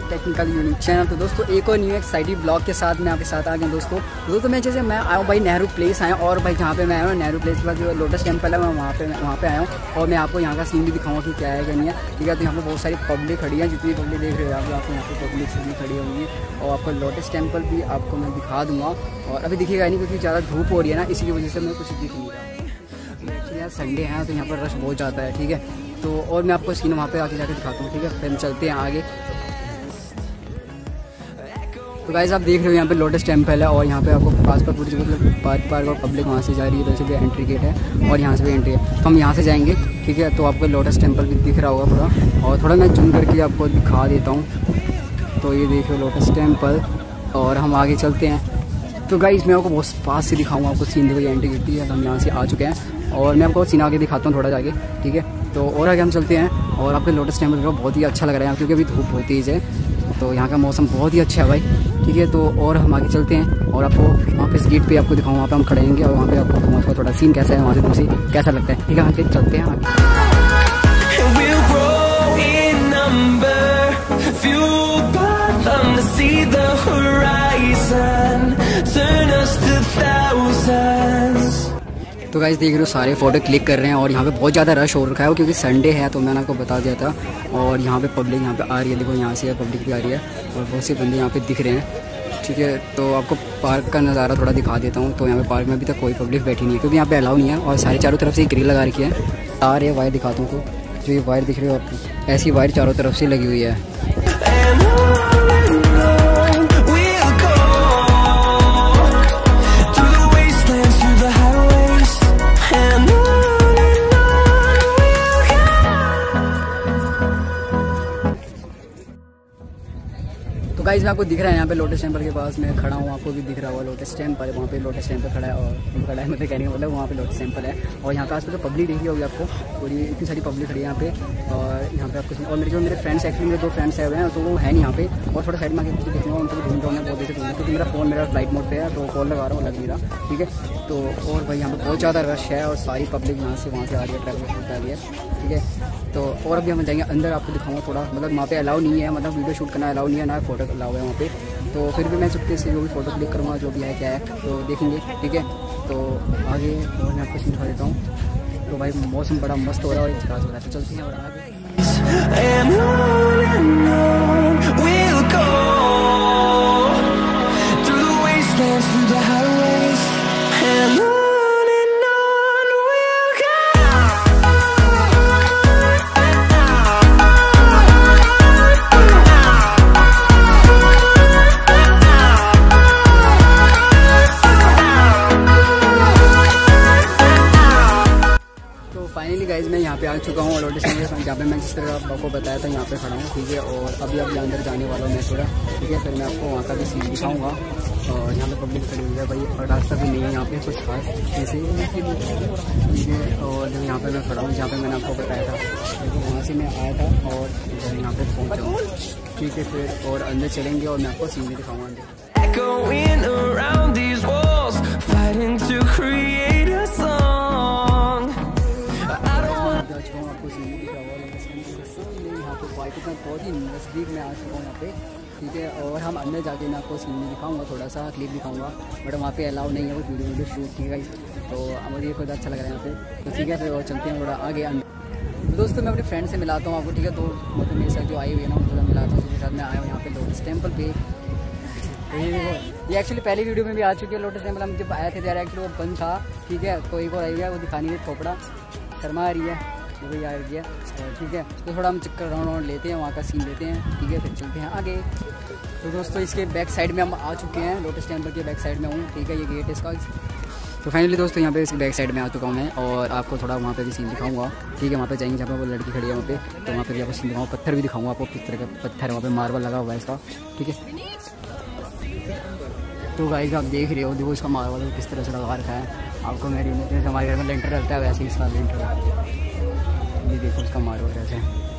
Technical unique channel. तो दोस्तों एक और न्यू एक्साइटिंग ब्लॉग के साथ मैं आपके साथ आ गया दोस्तों मैं जैसे मैं आया हूँ भाई नेहरू प्लेस आया हूँ, और भाई जहाँ पे मैं आया हूँ नेहरू प्लेस के बाद जो लोटस टेम्पल है मैं वहाँ पे आया हूँ, और मैं आपको यहाँ का सीन भी दिखाऊंगा कि क्या है क्या नहीं है। ठीक है, तो यहाँ पे बहुत सारी पब्लिक खड़ी है, जितनी पब्लिक देख रहे हो आपको यहाँ पे पब्लिक सभी खड़ी होंगी, और आपको लोटस टेम्पल भी आपको मैं दिखा दूँगा। और अभी दिखेगा नहीं क्योंकि ज़्यादा धूप हो रही है ना, इसी की वजह से मैं कुछ दिख नहीं रहा। एक्चुअली यार संडे है तो यहाँ पर रश बहुत ज़्यादा है। ठीक है, तो और मैं आपको सीन वहाँ पे आके जाकर दिखाता हूँ। ठीक है, फिर चलते हैं आगे। तो गाइस आप देख रहे हो यहाँ पे लोटस टेम्पल है, और यहाँ पे आपको पास पर पूरी मतलब पार्क और पब्लिक वहाँ से जा रही है, वैसे भी एंट्री गेट है और यहाँ से भी एंट्री है, तो हम यहाँ से जाएंगे। ठीक है, तो आपको लोटस टेम्पल भी दिख रहा होगा पूरा, और थोड़ा मैं जूम करके आपको दिखा देता हूँ। तो ये देख लो लोटस टेम्पल, और हम आगे चलते हैं। तो गाइस मैं आपको बहुत पास से दिखाऊंगा आपको सीन। देखो ये एंट्री गेट है, हम यहाँ से आ चुके हैं, और मैं आपको सीन आगे दिखाता हूँ थोड़ा जाके। ठीक है, तो और आगे हम चलते हैं, और आपके लोटस टेम्पल का बहुत ही अच्छा लग रहा है क्योंकि अभी धूप बहुत तेज है, तो यहाँ का मौसम बहुत ही अच्छा है भाई। ठीक है, तो और हम आगे चलते हैं, और आपको वहाँ पे इस गेट पे आपको दिखाऊँ, वहाँ पे हम खड़े होंगे, और वहाँ पे आपको दिखाऊँ उसका थोड़ा सीन कैसा है, वहाँ से दूसरी कैसा लगता है। ठीक है, आगे चलते हैं तो गाइस देख रहे हो सारे फ़ोटो क्लिक कर रहे हैं, और यहाँ पे बहुत ज़्यादा रश हो रखा है क्योंकि संडे है, तो मैंने आपको बता दिया था। और यहाँ पे पब्लिक यहाँ पे आ रही है, देखो यहाँ से पब्लिक भी आ रही है, और बहुत से बंदे यहाँ पे दिख रहे हैं। ठीक है, तो आपको पार्क का नज़ारा थोड़ा दिखा देता हूँ। तो यहाँ पे पार्क में अभी तक कोई पब्लिक बैठी नहीं है क्योंकि यहाँ पे अलाउ नहीं है, और सारे चारों तरफ से ग्रिल लगा रखी है। तार है, वायर दिखाता हूँ तो जो ये वायर दिख रही हो आपको, ऐसी वायर चारों तरफ से लगी हुई है। तो गाइस मैं आपको दिख रहा है यहाँ पे लोटस टेम्पल के पास मैं खड़ा हूँ, आपको भी दिख रहा होगा लोटस टेम्पल, वहाँ पे लोटस टेम्पल खड़ा है, और खड़ा है मतलब कहने का मतलब वहाँ पे लोटस टेम्पल है। और यहाँ पे आस पास तो पब्लिक देखी होगी आपको, पूरी इतनी सारी पब्लिक खड़ी है यहाँ पे। और यहाँ पे आपको और मेरे फ्रेंड्स एक्चुअली मेरे 2 फ्रेंड्स आए हुए हैं, तो वो है नहीं यहाँ पे, और थोड़ा साइड में आके कुछ देखूँगा, उनको ढूंढ रहा हूँ बहुत देर से ढूंढूँ क्योंकि मेरा फ्लाइट मोड पे है, तो कॉल लगा रहा हूँ लग नहीं रहा। ठीक है, तो और भाई यहाँ पे बहुत ज़्यादा रश है, और सारी पब्लिक यहाँ से वहाँ से आ रही है, ट्रैवल आ रही है। ठीक है, तो और अभी हम जाएंगे अंदर, आपको दिखाऊंगा थोड़ा, मतलब वहाँ पे अलाउ नहीं है, मतलब वीडियो शूट करना अलाउ नहीं है, ना फोटो अलाउ है वहाँ पे। तो फिर भी मैं चुपके से जो भी फ़ोटो क्लिक करूँगा जो भी है क्या है तो देखेंगे। ठीक है, तो आगे और मैं आपको दिखा देता हूँ। तो भाई मौसम बड़ा मस्त हो रहा है और चिराज हो रहा है, तो चलते हैं और आगे। फाइनली गाइज मैं यहाँ पे आ चुका हूँ लोटस टेम्पल, जहाँ पे मैं जिस तरह आपको बताया था यहाँ पे खड़ा हूँ। ठीक है, और अभी अंदर जाने वाला हूँ मैं थोड़ा। ठीक है, फिर मैं आपको वहाँ का भी सीन दिखाऊँगा, और यहाँ पे पब्लिक खड़ी हुई है भाई, और रास्ता भी नहीं है यहाँ पे कुछ खास ऐसे ही। ठीक है, और जब यहाँ पे मैं खड़ा हूँ जहाँ पे मैंने आपको बताया था, तो वहाँ से मैं आया था और यहाँ पे पहुँचा हूँ। ठीक है, फिर और अंदर चलेंगे और मैं आपको सीन भी दिखाऊँगा अंदर। बहुत ही नज़दीक में आ चुका हूँ यहाँ पे। ठीक है, और हम अंदर जाके मैं आपको सीन दिखाऊंगा, थोड़ा सा क्लिप दिखाऊंगा, बट वहाँ पे अलाउ नहीं है वो वीडियो शूट। ठीक है, तो मुझे खुद अच्छा लग रहा है यहाँ पे। तो ठीक है, फिर और चलते हैं थोड़ा आगे अंदर। दोस्तों मैं अपने फ्रेंड से मिलाता हूँ आपको। ठीक है, तो मतलब मेरे साथ जो आई हुई है ना उनको मिलाता हूँ, उसके साथ मैं आया हूँ यहाँ पे लोटस टेम्पल पे। ये एक्चुअली पहली वीडियो में भी आ चुकी है लोटस टेम्पल, हम जब आए थे यार एक्चुअली वो बंद था। ठीक है, तो एक और आई है वो दिखानी है, खोपड़ा शर्मा आ रही है वो भी आ रही है। ठीक है, तो थोड़ा हम चक्कर राउंड लेते हैं, वहाँ का सीन लेते हैं। ठीक है, फिर चलते हैं आगे। तो दोस्तों इसके बैक साइड में हम आ चुके हैं, लोटस टेम्पल के बैक साइड में हूँ। ठीक है, ये गेट है इसका। तो फाइनली दोस्तों यहाँ पे इसके बैक साइड में आ चुका हूँ मैं, और आपको थोड़ा वहाँ पे भी सीन दिखाऊंगा। ठीक है, वहाँ पे जाएंगे जहाँ पे वो लड़की खड़ी है वहाँ पे, तो वहाँ पे भी आपको सीन दिखाऊंगा, पत्थर भी दिखाऊंगा आपको किस तरह का पत्थर है, वहाँ पे मार्बल लगा हुआ है इसका। ठीक है, तो गाइस आप देख रहे हो, देखो इसका मार्बल किस तरह से लगा रखा है। आपको मेरी जैसे हमारे घर में लेंटर रहता है वैसे ही इसका लेंटर, ये देखो इसका मार्बल कैसे।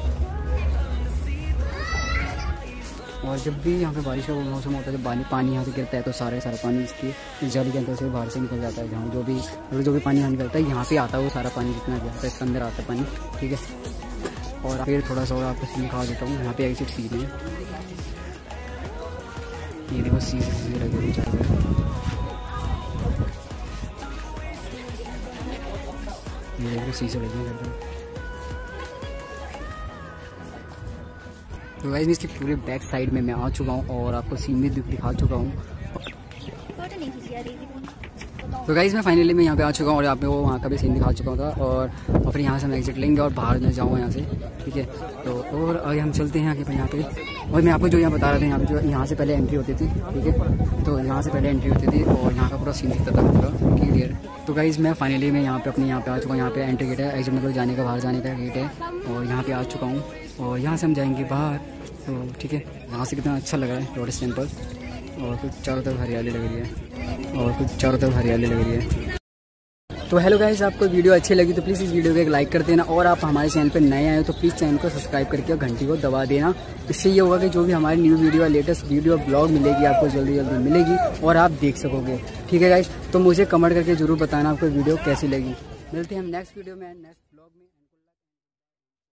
और जब भी यहाँ पे बारिश का मौसम होता है, जब पानी यहाँ से गिरता है तो सारा पानी इसकी जाली के अंदर से बाहर से निकल जाता है। जहाँ जो भी पानी यहाँ निकलता है यहाँ पे आता है, वो सारा पानी जितना जाता है इसके अंदर आता है पानी। ठीक है, और फिर थोड़ा सा और आपको सीन दिखा देता हूँ। यहाँ पे एग्जिट सीन है, ये देखो शीशे लगे हुए चारों तरफ। ये देखो शीशे लगे हैं घर पे। तो गाइस इसके पूरे बैक साइड में मैं आ चुका हूँ और आपको सीन भी दिखा चुका हूँ। तो गाइस मैं फाइनली यहाँ पे आ चुका हूँ और यहाँ पे वो वहाँ का भी सीन दिखा चुका था और फिर यहाँ से हम एग्जिट लेंगे और बाहर में जाऊँगा यहाँ से, ठीक है। तो और आगे हम चलते हैं आगे पर यहाँ पे। और मैं आपको जो यहाँ बता रहा था, यहाँ पे जो यहाँ से पहले एंट्री होती थी, ठीक है। तो यहाँ से पहले एंट्री होती थी और यहाँ का पूरा सीन दिखता था पूरा क्लियर। तो गाइस मैं फाइनली मैं यहाँ पे अपने यहाँ पे आ चुका हूँ। यहाँ पे एंट्री गेट है, एग्जिट मतलब जाने का, बाहर जाने का गेट है और यहाँ पे आ चुका हूँ और यहाँ से हम जाएंगे बाहर। तो ठीक है, यहाँ से कितना अच्छा लग रहा है लोटस टेम्पल और कुछ चारों तरफ हरियाली लग रही है तो हेलो गाइस, आपको वीडियो अच्छी लगी तो प्लीज़ इस वीडियो को एक लाइक कर देना और आप हमारे चैनल पे नए आए हो तो प्लीज़ चैनल को सब्सक्राइब करके घंटी को दबा देना। इससे ये होगा कि जो भी हमारी new video latest video vlog मिलेगी आपको जल्दी मिलेगी और आप देख सकोगे, ठीक है गाइस। तो मुझे कमेंट करके जरूर बताना आपको वीडियो कैसी लगी। मिलते हैं हम नेक्स्ट वीडियो में, नेक्स्ट ब्लॉग में।